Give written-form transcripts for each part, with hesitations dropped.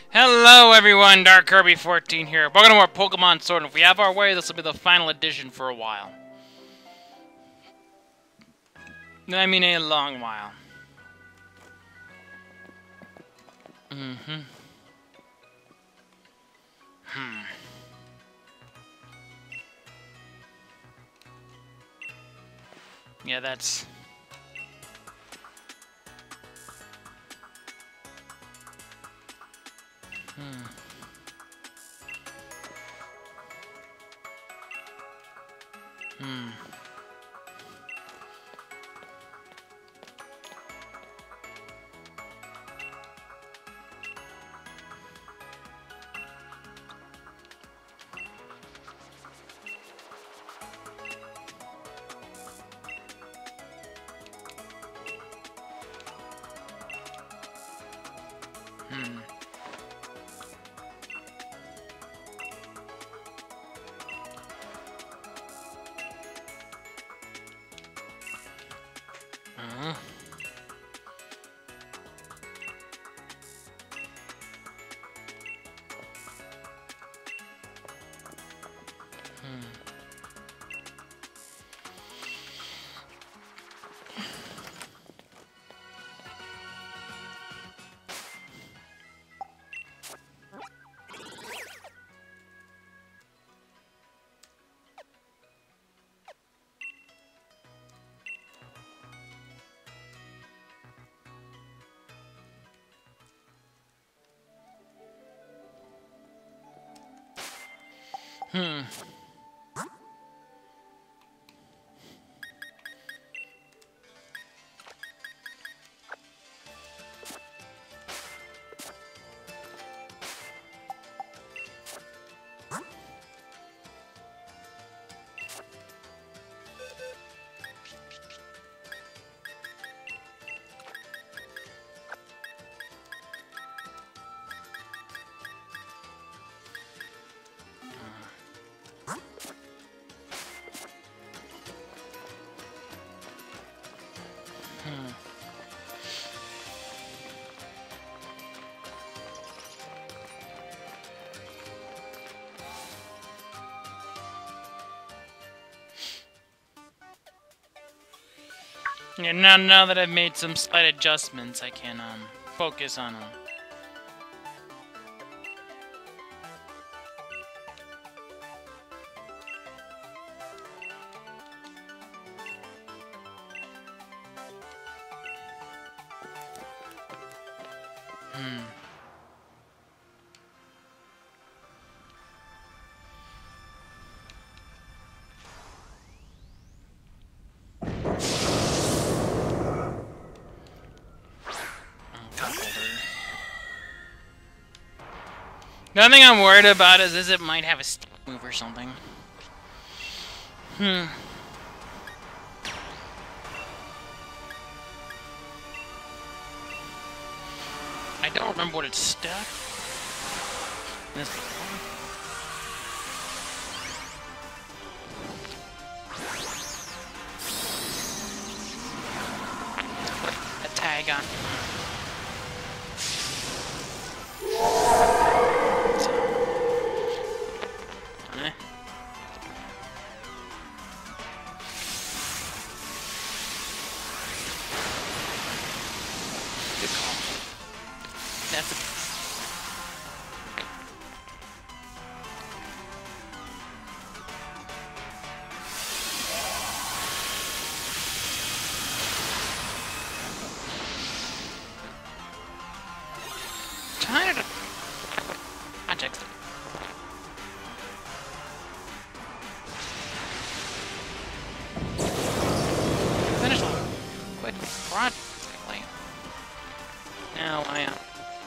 Hello everyone, Dark Kirby 14 here. Welcome to our Pokemon Sword. If we have our way, this will be the final edition for a while. I mean a long while. Yeah, that's... Yeah, now that I've made some slight adjustments, I can, focus on them. The only thing I'm worried about is it might have a stick move or something. I don't remember what it's stuck. A tag on. Now I am.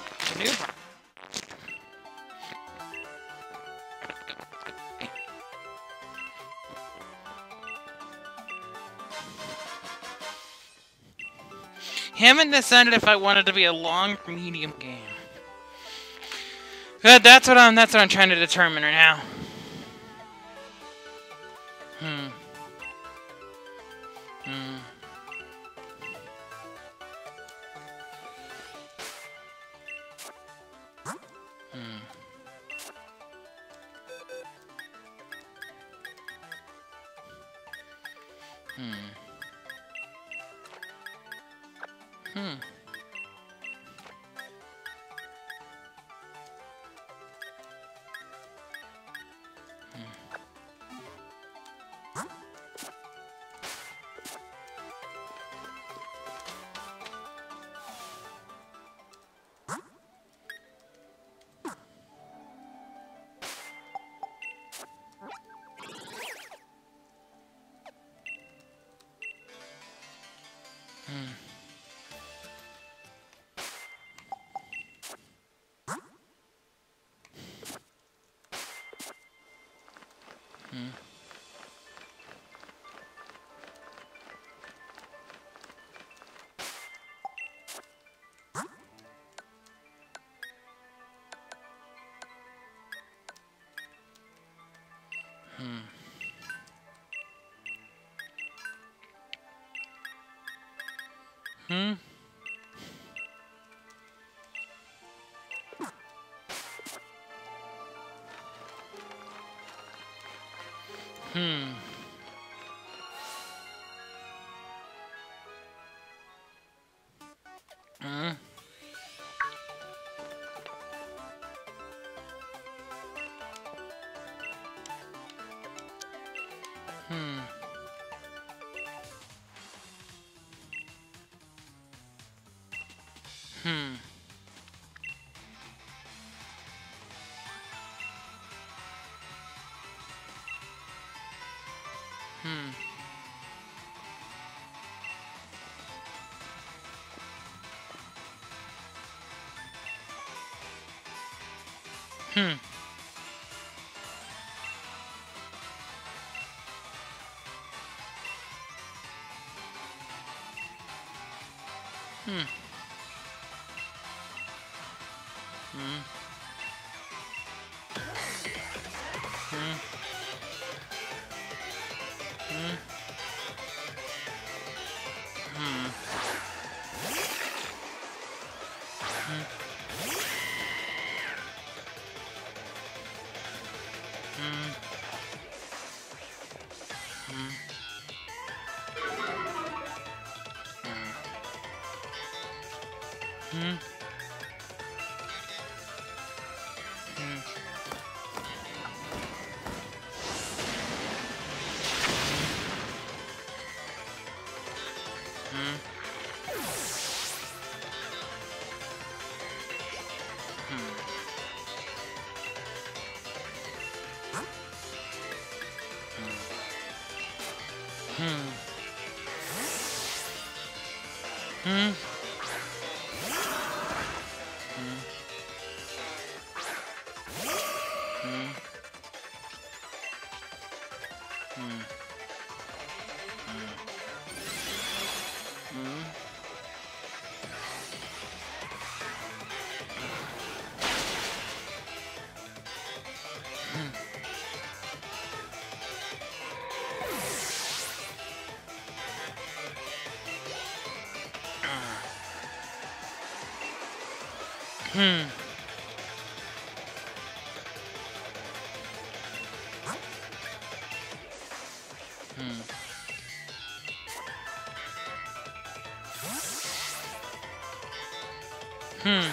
Haven't decided if I want it to be a long or medium game. That's what I'm trying to determine right now. Hmm. Hmm. Hmm. Hmm. Hmm. Hmm. Hmm. Hmm. Hmm. Hmm. Hmm. Hmm. Hmm. Hmm. Hmm. Hmm. Hmm. Hmm. Hmm.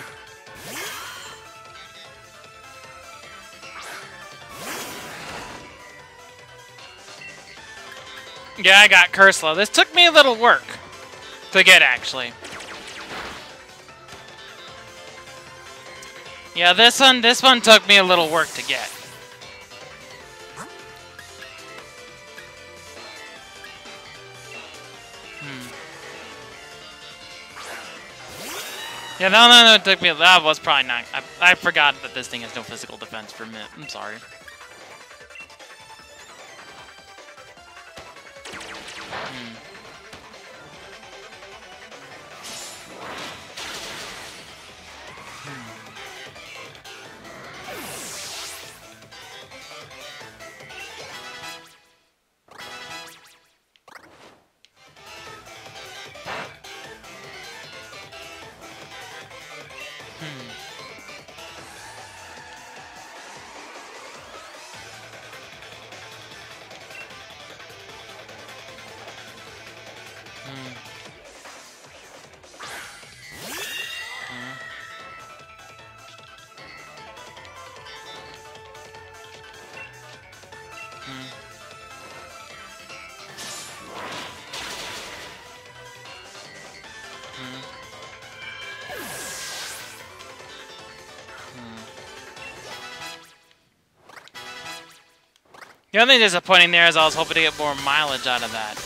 Yeah, I got Curslow. This took me a little work to get, actually. Yeah, this one took me a little work to get. Yeah, that took me. That was probably not. I forgot that this thing has no physical defense for a minute. I'm sorry. The only thing disappointing there is I was hoping to get more mileage out of that.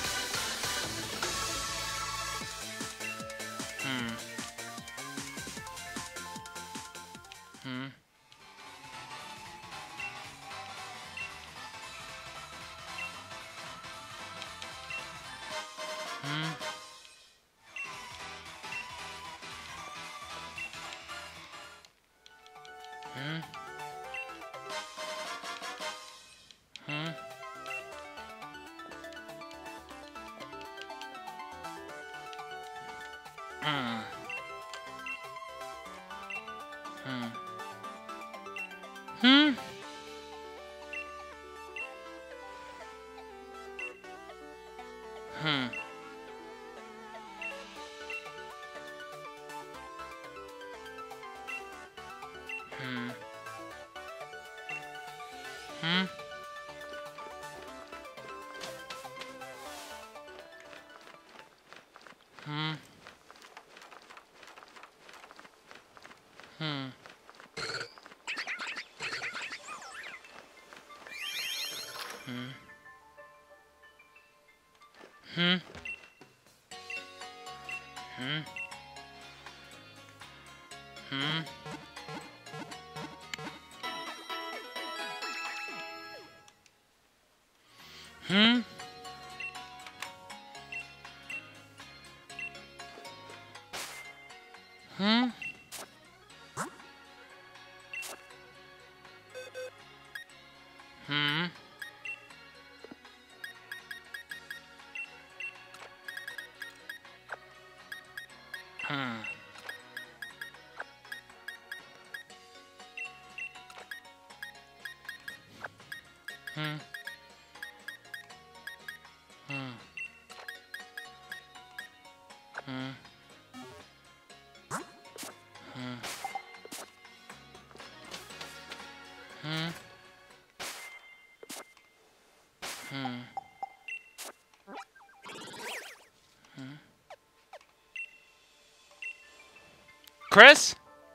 Chris?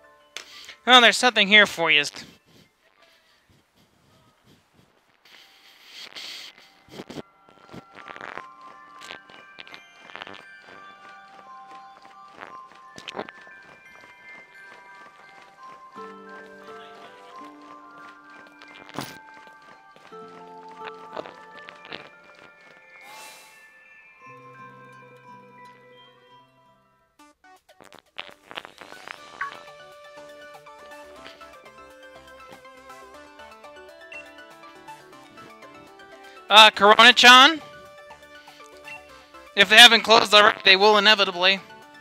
Oh, there's something here for you. Corona-chan? If they haven't closed already, they will inevitably.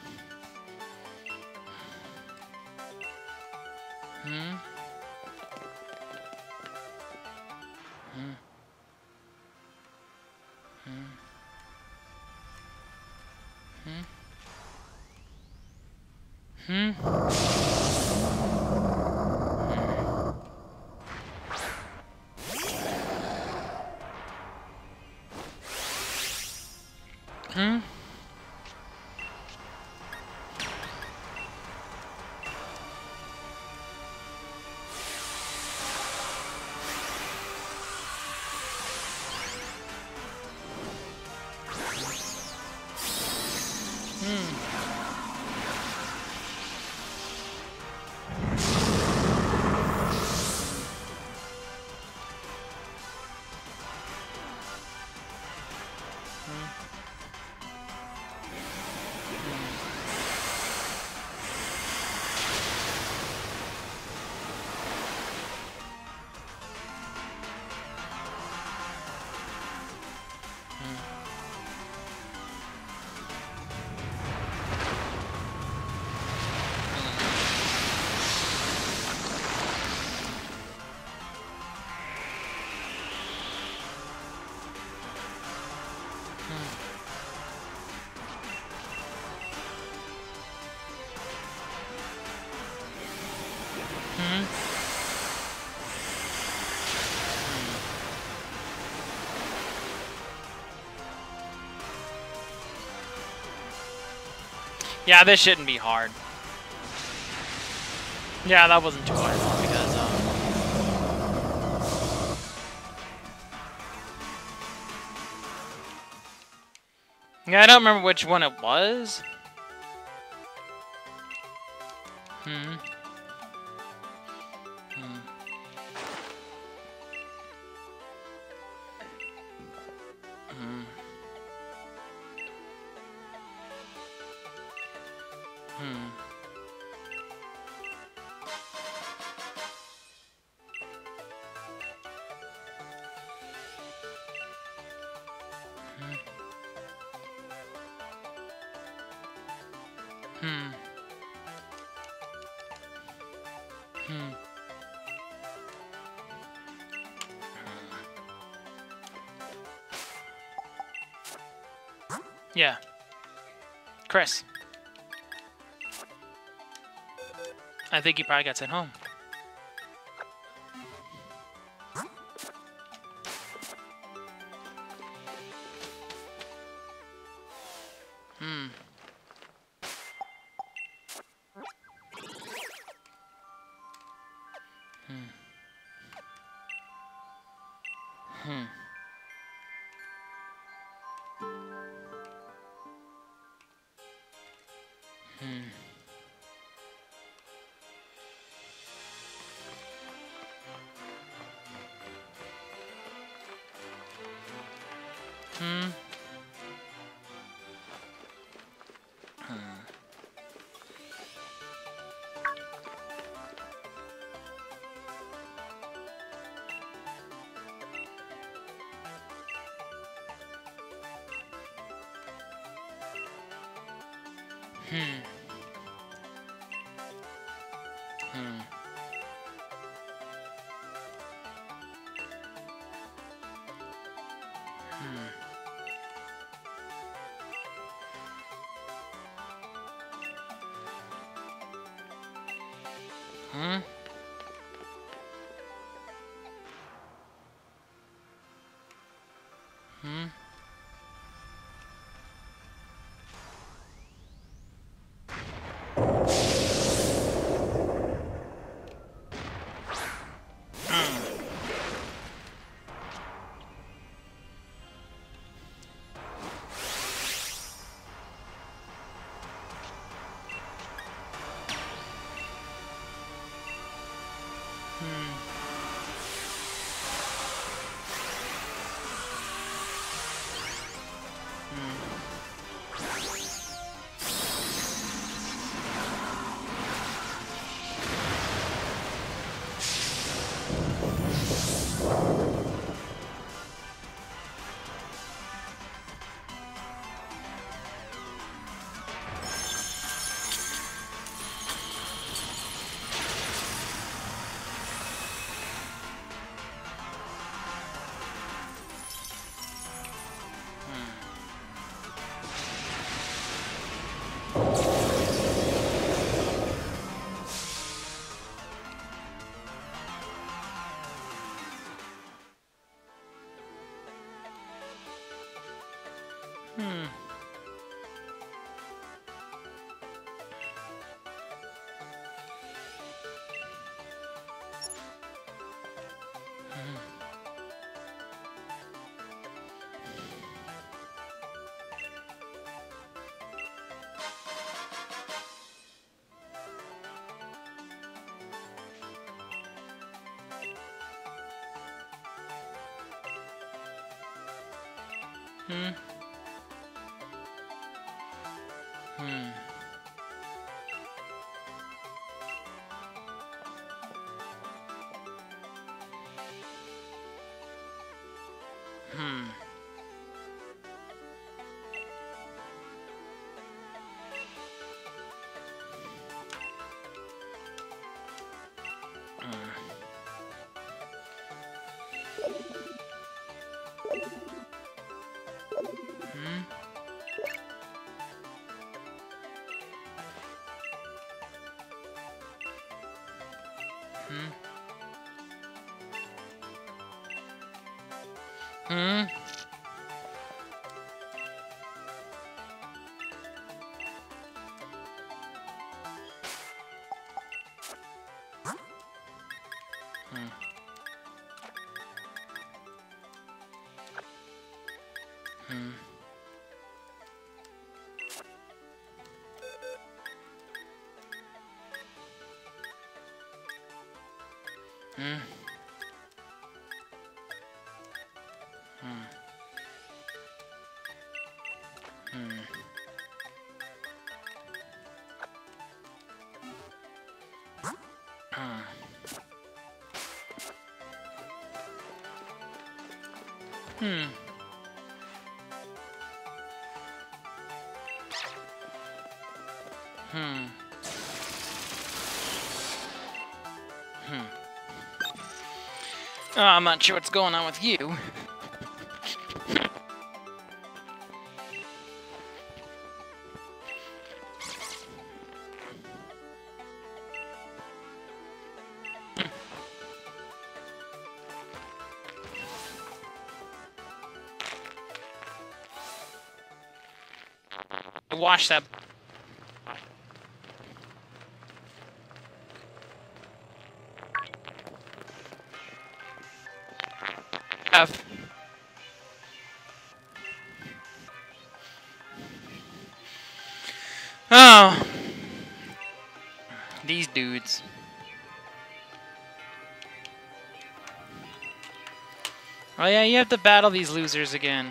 Yeah, this shouldn't be hard. Yeah, that wasn't too hard because Yeah, I don't remember which one it was. Hmm. Hmm. Hmm. Hmm. Hmm. Hmm. Yeah. Chris. I think he probably got sent home. Hmm. Hmm. Hmm. Hmm. Hmm. Hmm. Hmm. Hmm. Hmm. Hmm. Hmm. Hmm. Hmm. Hmm. Hmm. Hmm. Hmm. Hmm. Hmm. Hmm. Hmm. Hmm. Hmm. Hmm. Hmm. Hmm. Oh, I'm not sure what's going on with you. Watch that. F. Oh. These dudes. Oh yeah, you have to battle these losers again.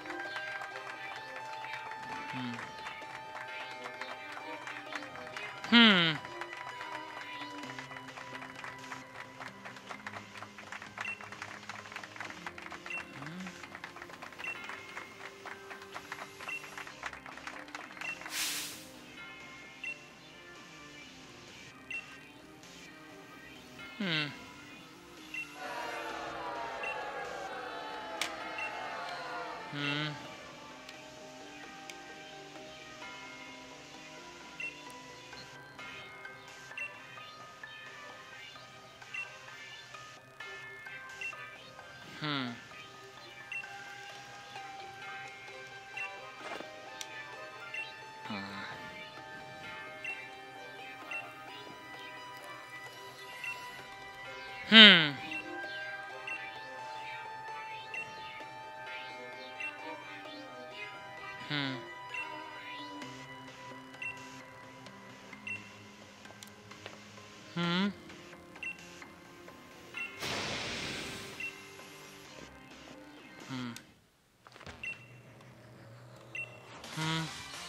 Hmm. Hmm. Hmm. Hmm. Hmm. Hmm. Hmm. Hmm. Hmm. Hmm.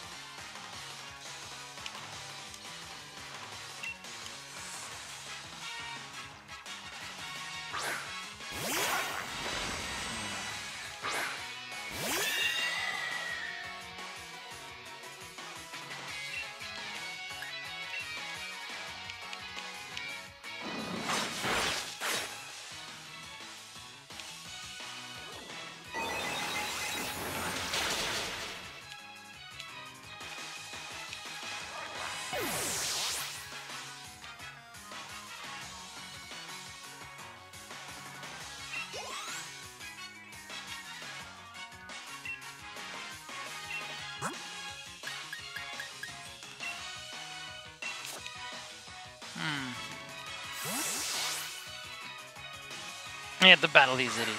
I have to battle these idiots.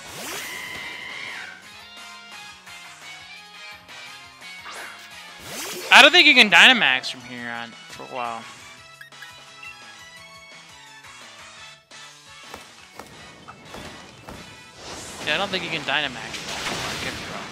I don't think you can Dynamax from here on for a while. Yeah, I don't think you can Dynamax from that. I could be wrong.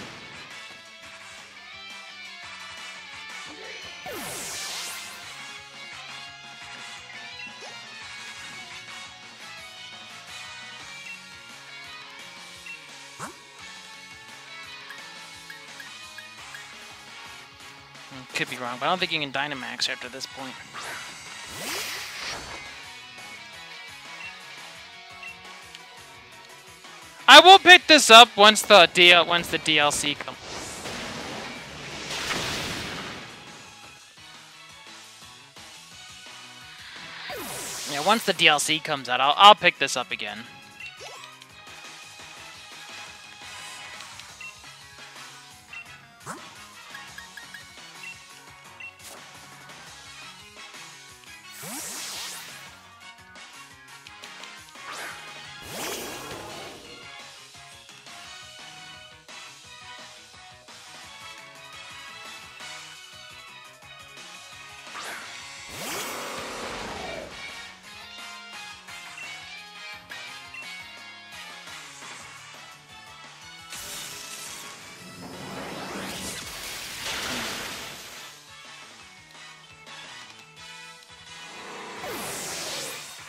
Could be wrong, but I don't think you can Dynamax after this point. I will pick this up once the DLC comes. Yeah, once the DLC comes out, I'll pick this up again.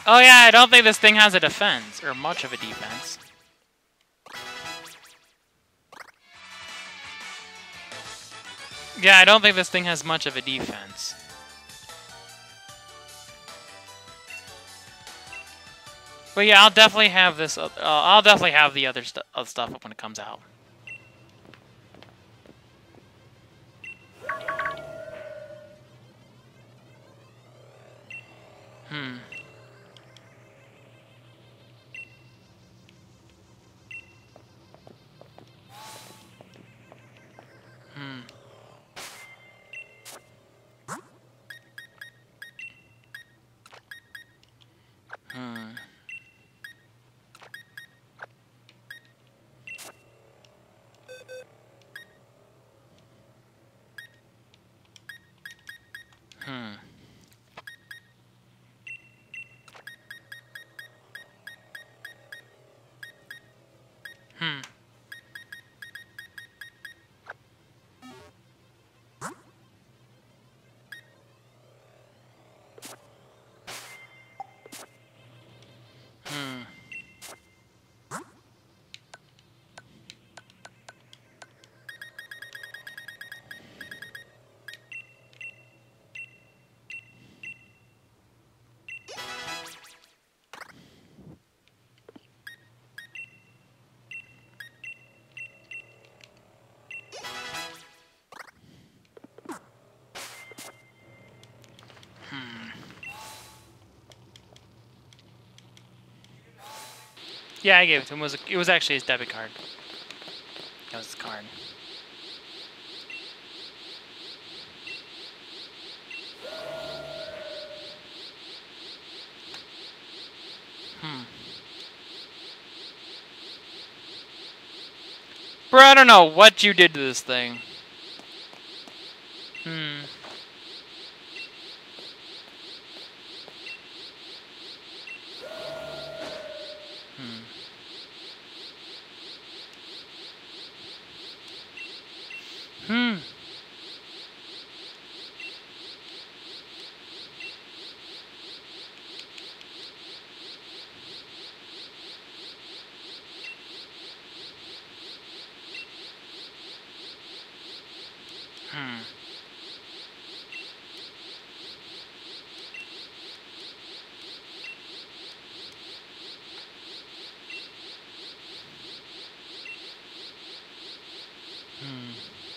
Oh yeah, I don't think this thing has a defense, or much of a defense. Yeah, I don't think this thing has much of a defense. But yeah, I'll definitely have this. I'll definitely have the other stuff up when it comes out. Hmm. Hmm. Hmm. Hmm. Hmm. Hmm. Hmm. Yeah, I gave it to him. It was actually his debit card. That was his card. Hmm. Bro, I don't know what you did to this thing. Hmm. Hmm. Hmm. Hmm. Hmm.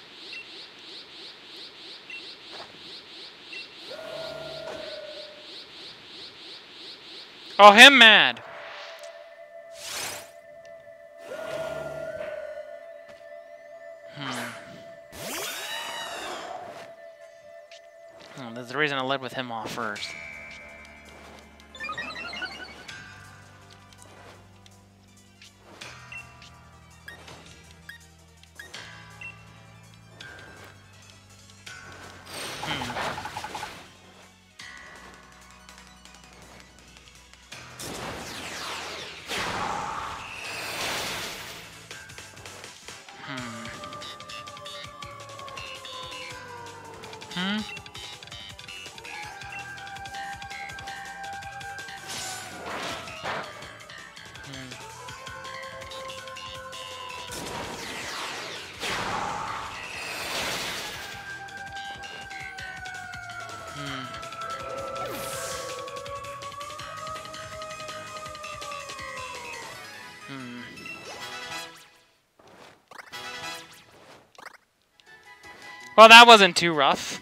Oh, him mad. Hmm. Oh, there's the reason I led with him off first. Hmm. Hmm. Hmm. Hmm. Well, that wasn't too rough.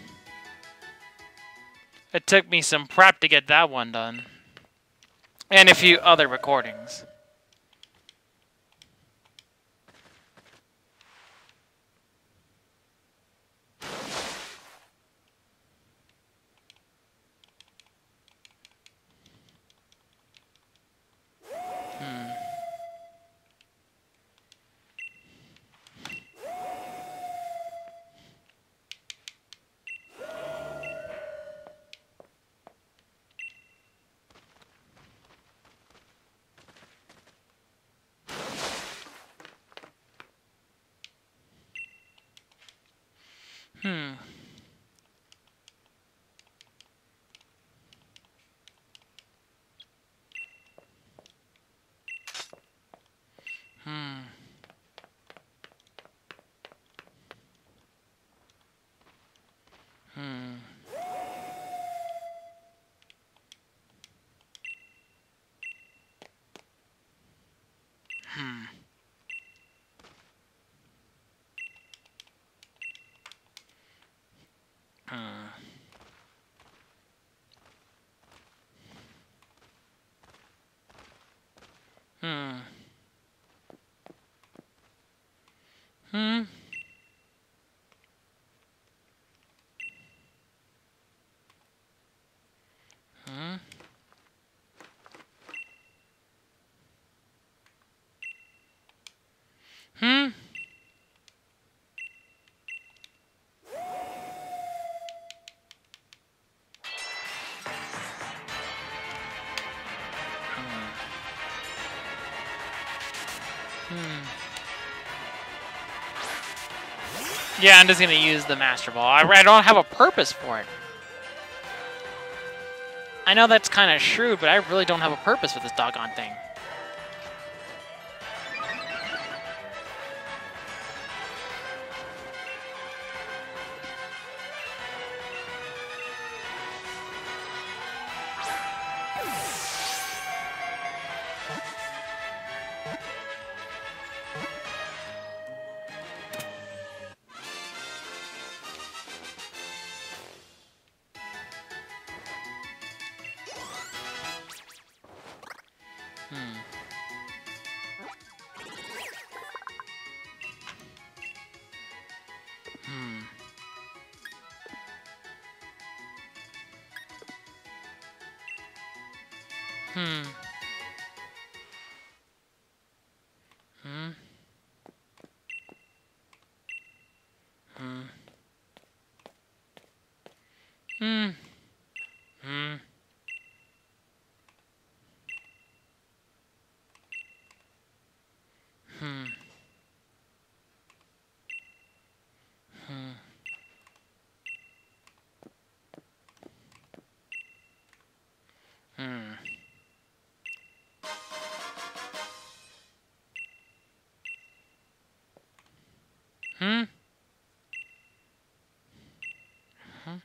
It took me some prep to get that one done. And a few other recordings. Hmm. Hmm. Hmm. Hmm. Hmm. Hmm. Hmm. Yeah, I'm just gonna use the Master Ball. I don't have a purpose for it. I know that's kind of shrewd, but I really don't have a purpose for this doggone thing. Hmm. Hmm. Hmm. Hmm. Hmm. Hmm. Hmm. Hmm. Hmm. Hmm. Hmm. Hmm.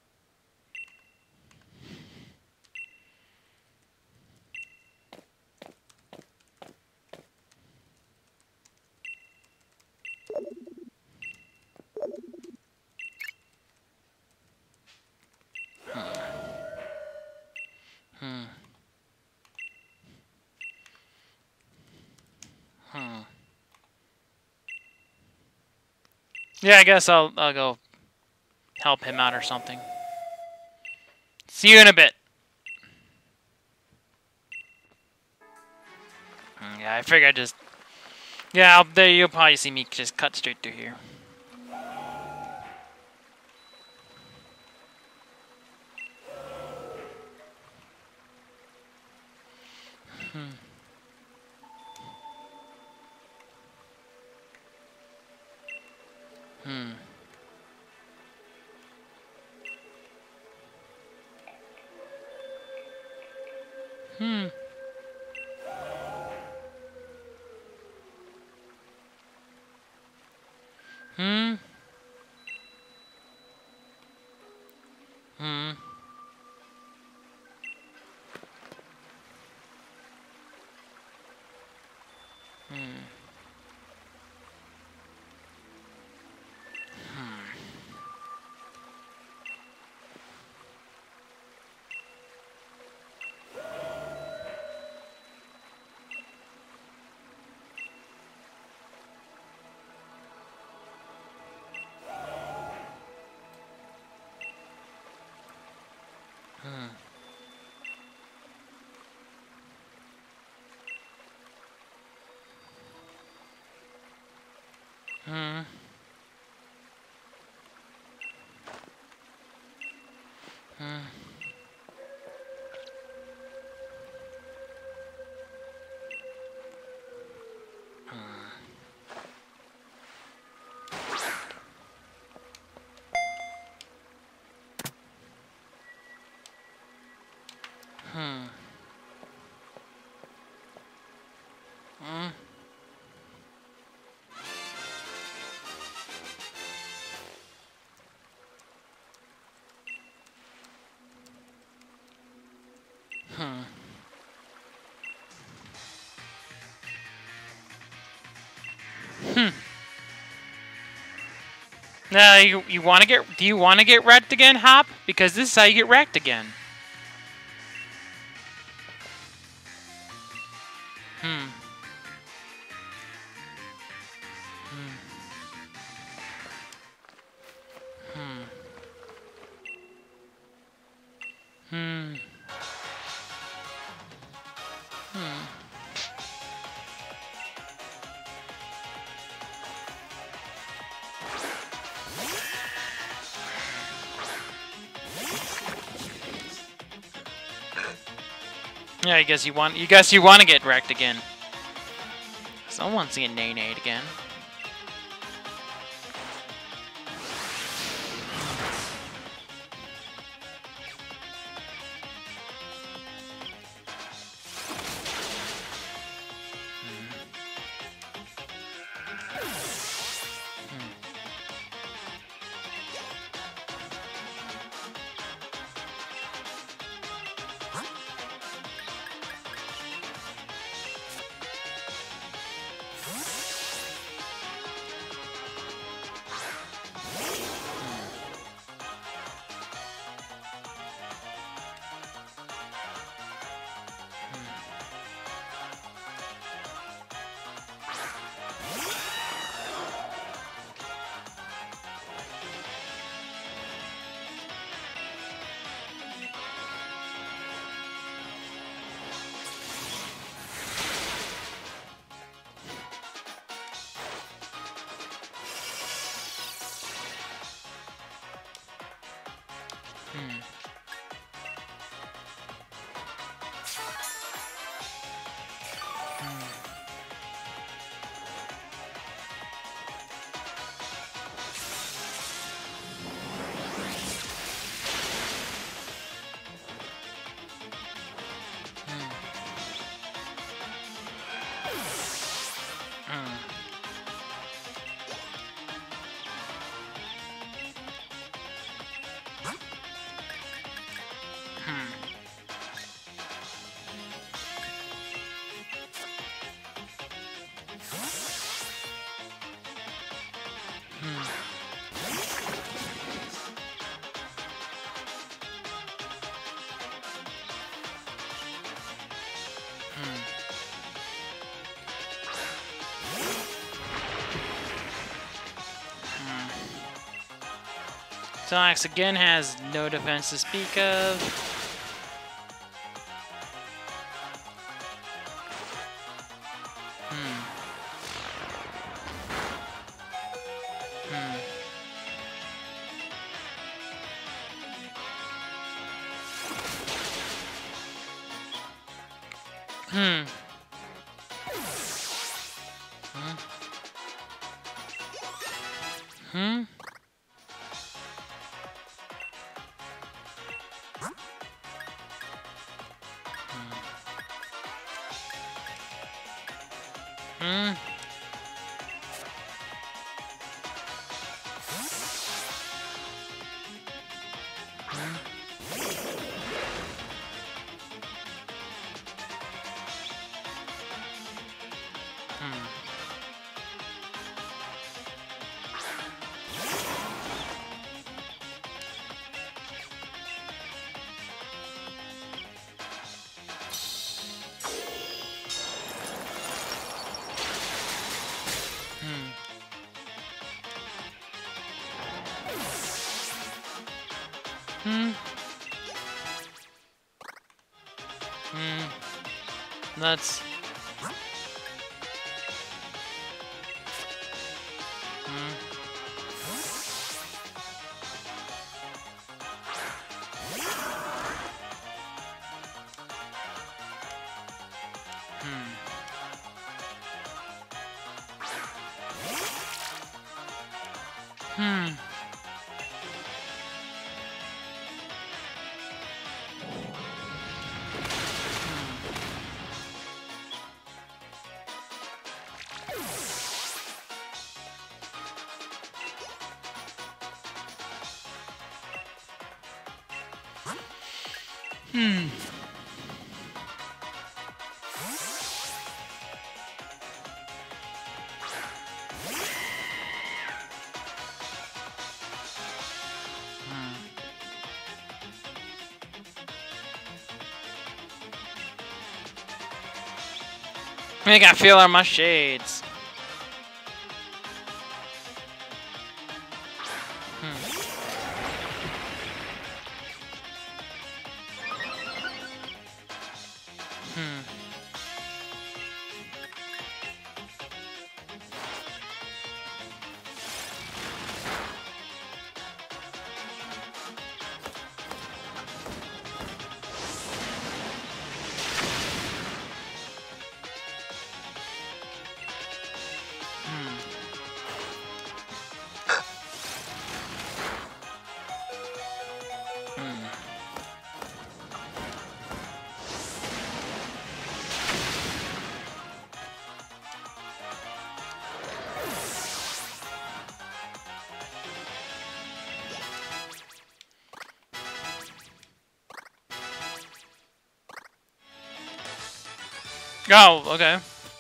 Hmm. Hmm. Yeah, I guess I'll go help him out or something. See you in a bit. Yeah, I figured I'd just... Yeah, there you'll probably see me just cut straight through here. Hmm. Hmm. Hmm. Hmm. Hmm. Hmm. Hmm. Hmm. Hmm. Hmm. Hmm. Hmm. Hmm. Now you want to get? Do you want to get wrecked again, Hop? Because this is how you get wrecked again. Hmm. Hmm. Hmm. Hmm. Hmm. Yeah, I guess you want. You guess you want to get wrecked again. Someone wants to get nay-nayed again. Hmm. Sonics again has no defense to speak of. That's I got feel on my shades. Oh, okay.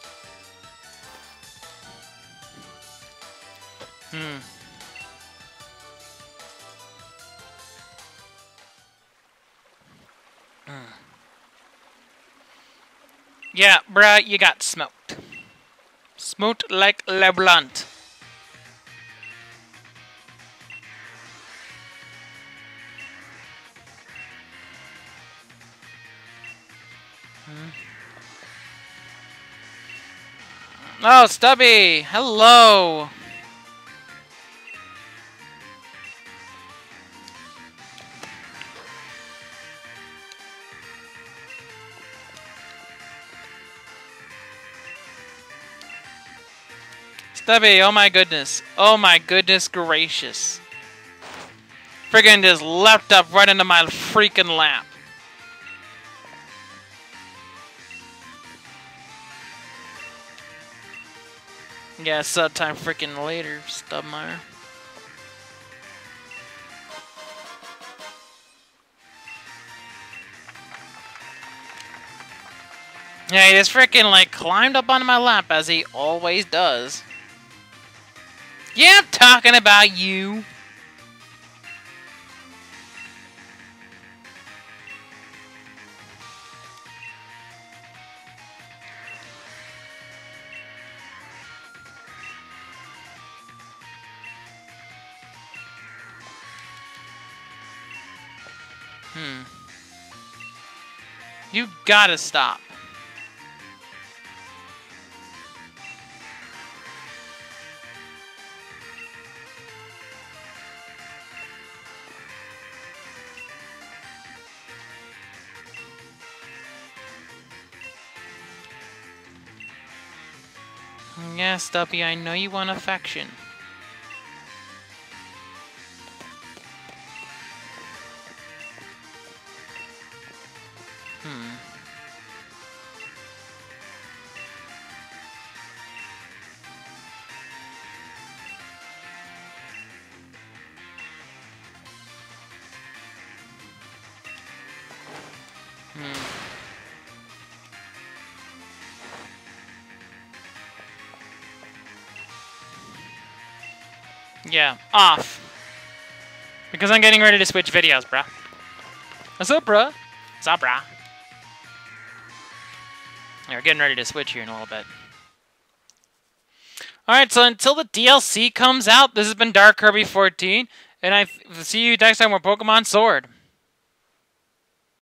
Yeah, bruh, you got smoked. Smoked like LeBlanc. Oh, Stubby! Hello! Stubby, oh my goodness. Oh my goodness gracious. Friggin' just leapt up right into my freaking lap. Yeah, sometime freaking later, Stubmeyer. Yeah, he just freaking like climbed up onto my lap as he always does. Yeah, I'm talking about you. You gotta stop. Yeah, Stubby, I know you want affection. Yeah, off. Because I'm getting ready to switch videos, bruh. What's up, bruh? What's up, bruh? Yeah, we're getting ready to switch here in a little bit. Alright, so until the DLC comes out, this has been Dark Kirby 14, and I see you next time with Pokemon Sword.